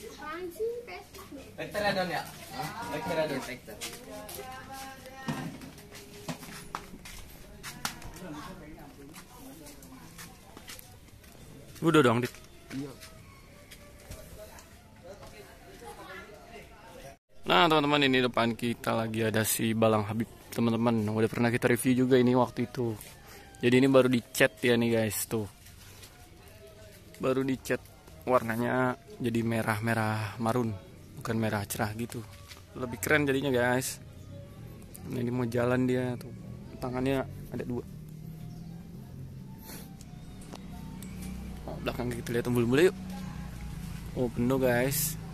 Vector ya Don ya? Vector ya Don, Vector. Udah dong, Dik. Nah, teman-teman, ini depan kita lagi ada si Balang Habib, teman-teman. Udah pernah kita review juga ini waktu itu. Jadi ini baru dicat ya nih guys, tuh. Baru dicat, warnanya jadi merah-merah marun, bukan merah cerah gitu. Lebih keren jadinya guys. Nah, ini mau jalan dia tuh. Tangannya ada 2. Oh, belakang kita lihat umbul-umbul yuk. Oh, penuh guys.